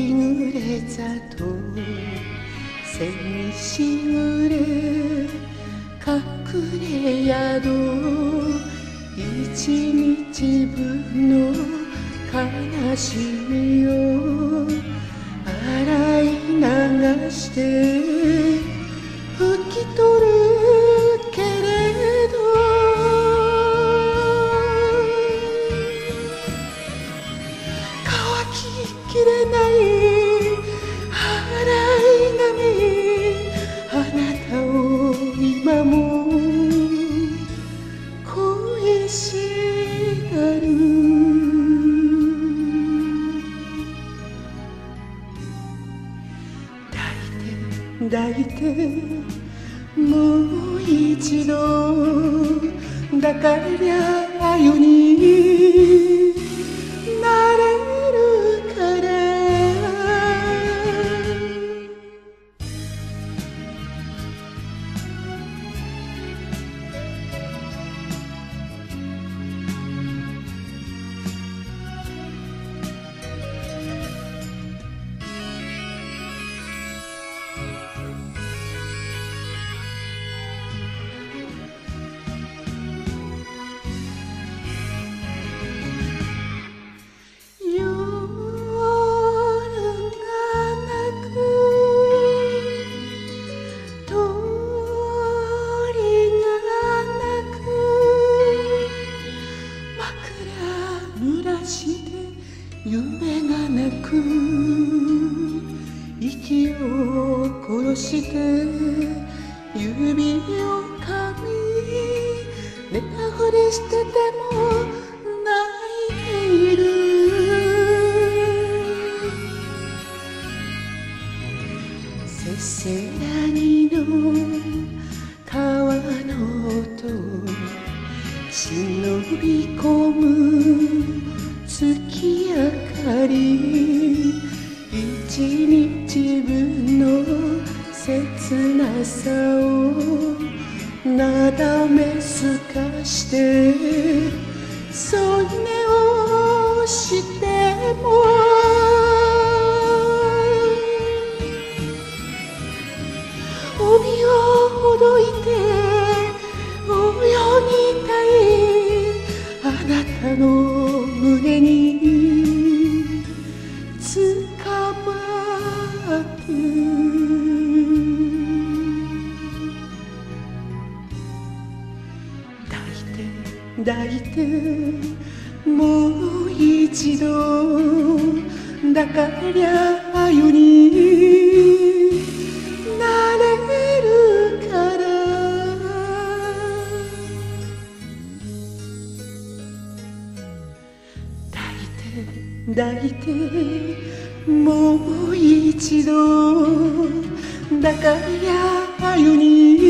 日暮れざとせみしぐれ隠れ宿一日分の悲しみを洗い流して拭き取るけれど乾ききれない洗い髪あなたを今も恋したる抱いてもう一度抱かれりゃよになれるから夢がなく息を殺して指を噛み寝たふりしてても泣いているせせらぎの川の音忍び込む月明かり一日分の切なさをなだめすかして添い寝をしても帯をほどいて泳ぎたいあなたの胸につかまって抱いてもう一度抱かれりゃよになれるから抱いてもう一度抱かれりゃよに